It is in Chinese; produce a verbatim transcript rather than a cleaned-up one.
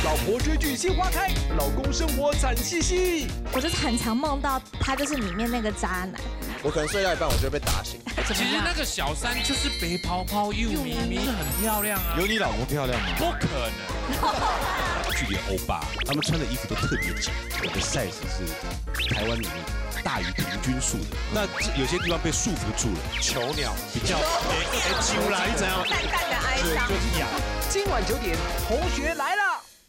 老婆追剧心花开，老公生活惨兮兮。 我就是很常梦到他就是里面那个渣男。 我可能睡到一半，我就会被打醒。 其实那个小三就是白泡泡又咪咪，是很漂亮啊。 有你老婆漂亮吗？ 不可能。 距离欧巴，他们穿的衣服都特别紧，我的 size 是台湾里面大于平均数的。那有些地方被束缚住了。 囚鸟比较哎揪啦，你怎样？ 淡淡的哀伤。 就是痒。 今晚九点，同学来了。